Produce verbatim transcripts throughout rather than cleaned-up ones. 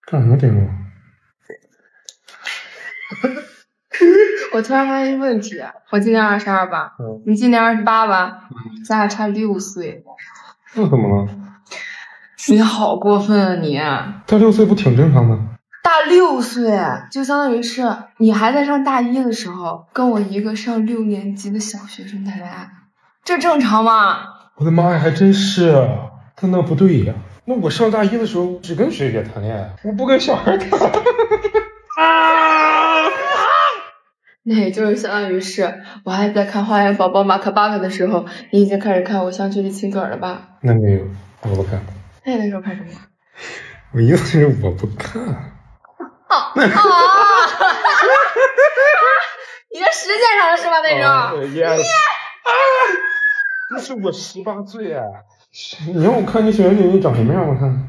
干什么盯我？ 我突然发现一个问题，我今年二十二吧， 嗯、 你今年二十八吧，嗯、咱俩差六岁。 那怎么了？ 你好过分啊你！ 大六岁不挺正常的？ 大六岁，就相当于是你还在上大一的时候，跟我一个上六年级的小学生谈恋爱，这正常吗？ 我的妈呀，还真是！但那不对呀，那我上大一的时候只跟学姐谈恋爱，我不跟小孩谈。啊！ 那也就是相当于是我还在看《花样宝宝马克巴克》的时候，你已经开始看《偶像剧里亲嘴了吧？ 那没有，我不看。 那你那时候看什么？ 我意思是我不看。 啊啊！你这实践上的是吧？那种。 哦 yes 啊！那是我十八岁啊！你让我看你小学姐姐长什么样，我看。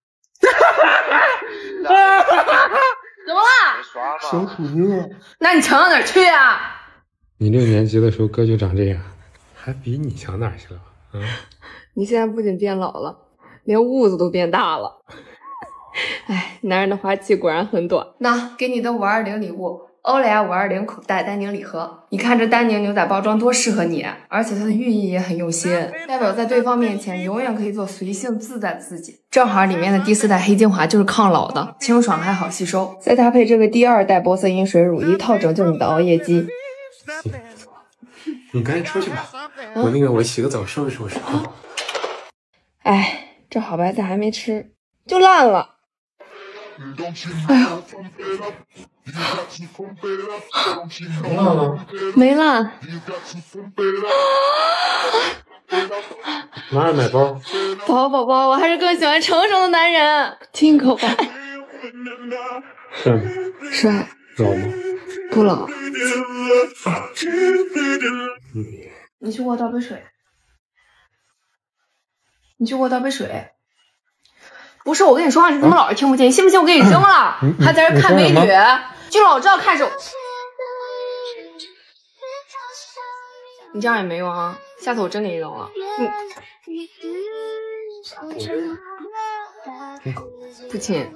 怎么了？ 小土哥。 那你强到哪儿去啊？ 你六年级的时候哥就长这样，还比你强哪儿去了？嗯。 你现在不仅变老了，连痦子都变大了。哎，男人的花期果然很短。那给你的五二零礼物，欧莱雅五二零口袋丹宁礼盒。你看这丹宁牛仔包装多适合你，而且它的寓意也很用心，代表在对方面前永远可以做随性自在的自己。正好里面的第四代黑精华就是抗老的，清爽还好吸收，再搭配这个第二代玻色因水乳，一套拯救你的熬夜肌。 你赶紧出去吧，我那个我洗个澡收拾收拾。 哎，这好白菜还没吃就烂了。哎呦， 烂了？ 没烂。 哪有买包？ 宝宝宝，我还是更喜欢成熟的男人。亲一口吧。 帅吗？ 帅。 老吗？ 不老。 嗯。 你去给我倒杯水。你去给我倒杯水。不是，我跟你说话，你怎么老是听不见？你信不信我给你扔了？还在这看美女，就老知道看手。你这样也没用啊！下次我真给你扔了。嗯，不亲。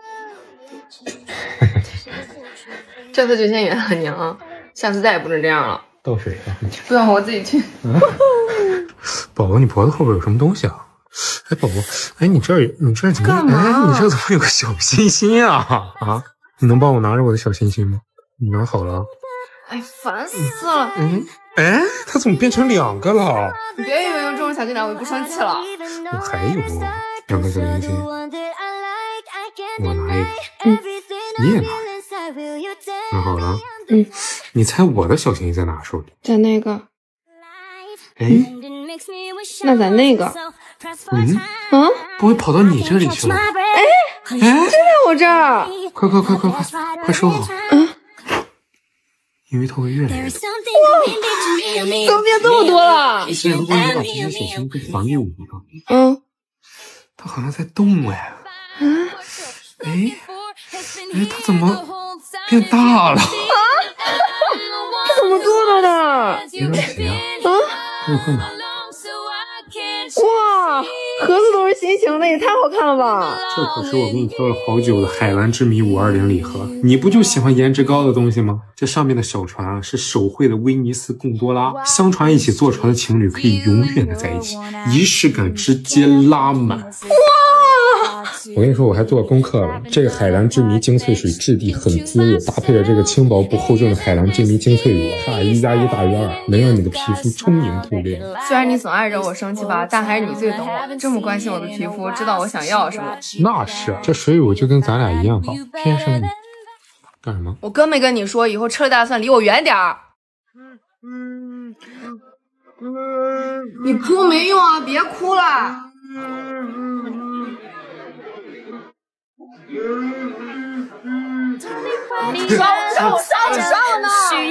这次就先原谅你啊，下次再也不能这样了。 倒水啊！ 不要，我自己去。 宝宝，你脖子后边有什么东西啊？哎，宝宝，哎，你这儿你这儿怎么？哎，你这怎么有个小心心啊？啊，你能帮我拿着我的小心心吗？你拿好了。 哎，烦死了！ 嗯，哎，它怎么变成两个了？ 你别以为用这种小伎俩我就不生气了。 我还有两个小心心，我拿一个， 嗯， 你也拿。拿好了。 嗯， 你猜我的小心心在哪手里？ 在那个。 哎， 那在那个。 嗯啊， 不会跑到你这里去了？ 哎哎， 就在我这儿！ 快快快快快快收好！ 嗯， 因为它会越来越多。 哇，怎么变这么多了？ 是如果你把这些小心被还给我了， 嗯， 它好像在动哎。 嗯， 哎哎，它怎么变大了？啊， 这怎么做到的？ 没问题啊。 啊， 还有更大。 哇，盒子都是心形的，也太好看了吧！ 这可是我给你挑了好久的海蓝之谜五二零礼盒，你不就喜欢颜值高的东西吗？这上面的小船啊，是手绘的威尼斯贡多拉，相传一起坐船的情侣可以永远的在一起，仪式感直接拉满。哇！我跟你说，我还做功课了。这个海蓝之谜精粹水质地很滋润，搭配着这个轻薄不厚重的海蓝之谜精粹乳，它一加一大于二，能让你的皮肤充盈透亮。 虽然你总爱惹我生气吧，但还是你最懂我，这么关心我的皮肤，知道我想要什么。 那是，这水乳就跟咱俩一样好，天生的。干什么？ 我跟没跟你说，以后吃了大蒜离我远点儿。你哭没用啊，别哭了。你烧烧烧你烧我呢！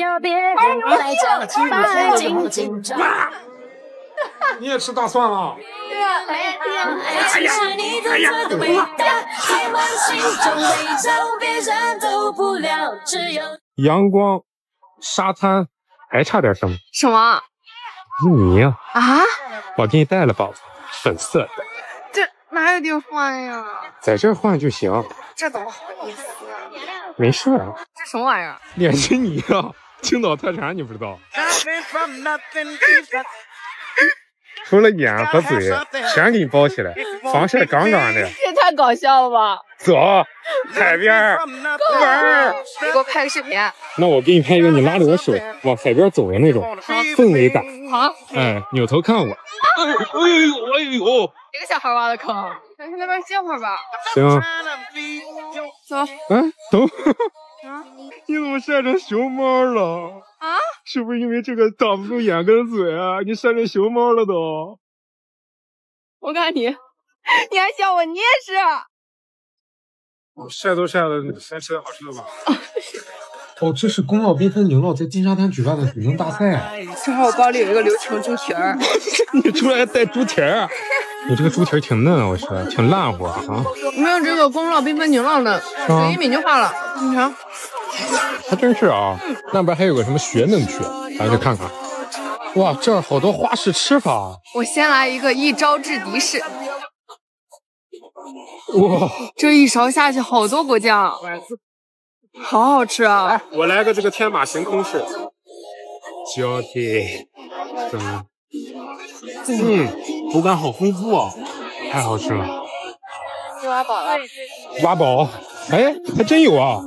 你也吃大蒜了？ 对呀，哎呀哎呀哎呀！ 阳光、沙滩，还差点什么？ 什么？ 是你呀！ 啊！ 我给你带了宝，粉色的。 这哪有地方换呀？ 在这儿换就行。 这怎么好意思啊？ 没事啊。 这什么玩意儿？ 脸之泥啊，青岛特产你不知道？除了眼和嘴，全给你包起来，防晒杠杠的。 这太搞笑了吧！ 走，海边玩。 你给我拍个视频。 那我给你拍一个，你拉着我手往海边走的那种，氛围感。 好。 哎，扭头看我。哎呦哎呦！ 这个小孩挖的坑，咱去那边歇会儿吧。 行。 走。 哎，等。啊！你怎么晒成熊猫了？啊？是不是因为这个挡不住眼跟嘴啊？你晒成熊猫了都。 我看你，你还笑我，你也是。 晒都晒了，先吃点好吃的吧。哦，这是宫酪缤纷牛酪在金沙滩举办的举重大赛。 正好我包里有一个流情猪蹄儿。 你出来还带猪蹄儿？你这个猪蹄儿挺嫩啊，我说挺烂乎啊。 没有这个宫酪缤纷牛酪嫩，嘴一抿就化了。你尝。 还真是啊，那边还有个什么雪嫩区，咱去看看。哇，这儿好多花式吃法。 我先来一个一招制敌式。 哇， 这一勺下去好多果酱，好好吃啊！ 我来个这个天马行空式，脚底，嗯，嗯，口感好丰富啊，太好吃了。 挖宝了， 挖宝，哎，还真有啊！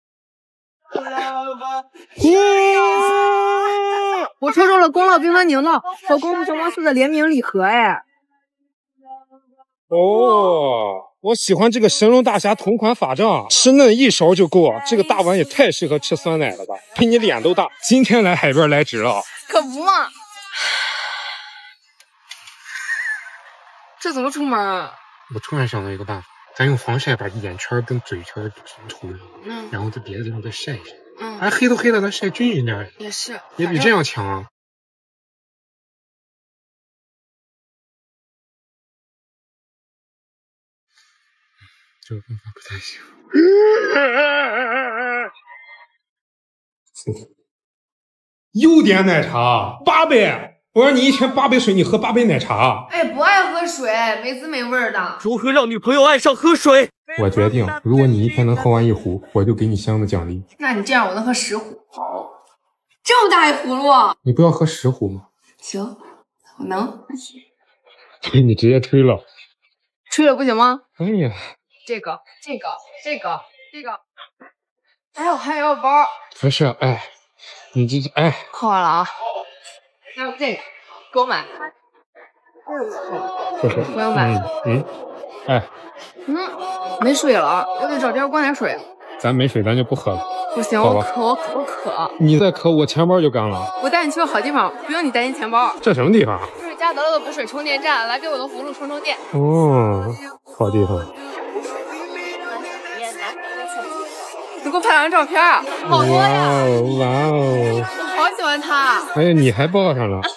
我抽中了宫酪缤纷牛酪和功夫熊猫四的联名礼盒，哎。 哦，我喜欢这个神龙大侠同款法杖，吃嫩一勺就够啊！这个大碗也太适合吃酸奶了吧，比你脸都大。今天来海边来值了， 可不嘛！这怎么出门啊？ 我突然想到一个办法，咱用防晒把眼圈跟嘴圈涂上， 嗯， 然后在别的地方再晒一晒， 嗯， 哎，黑都黑了，咱晒均匀点， 也是， 也比这样强啊。这个办法不太行。又点奶茶，八杯。我让你一天八杯水，你喝八杯奶茶。 哎，不爱喝水，没滋没味的。 如何让女朋友爱上喝水？ 我决定，如果你一天能喝完一壶，我就给你箱子奖励。 那你这样，我能喝十壶。好，这么大一葫芦， 你不要喝十壶吗？ 行，我能。 你直接吹了， 吹了不行吗？ 哎呀。 这个，这个，这个，这个，还有还有包， 不是，哎，你这哎， 喝完了啊，还有这个，给我买， 不是， 不用买， 嗯嗯，哎， 嗯，没水了，我得找地儿灌点水。 咱没水，咱就不喝了。 不行，我渴，我渴，我渴。 你再渴，我钱包就干了。 我带你去个好地方，不用你担心钱包。 这什么地方？ 这是嘉德乐的补水充电站，来给我的葫芦充充电。 哦，好地方。 你给我拍两张照片啊，好多呀！ 哇哦！ 我好喜欢它。 哎呀，你还抱上了。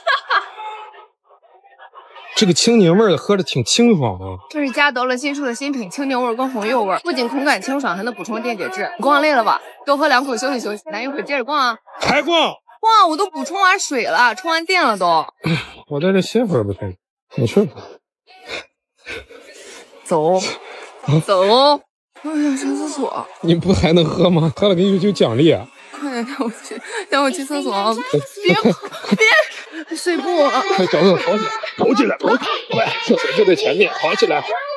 这个青柠味的喝着挺清爽的。 这是嘉德乐新出的新品青柠味跟红柚味，不仅口感清爽，还能补充电解质。你逛累了吧？多喝两口休息休息，咱一会儿接着逛啊。 还逛？ 逛！我都补充完水了，充完电了都。 我在这歇会儿不行？你去吧。 走，走。我想上厕所。 你不还能喝吗？喝了给你就奖励啊！ 快点带我去，带我去厕所！别别，睡不？ 快找个跑起来，跑起来，跑起来！快，厕所就在前面，跑起来！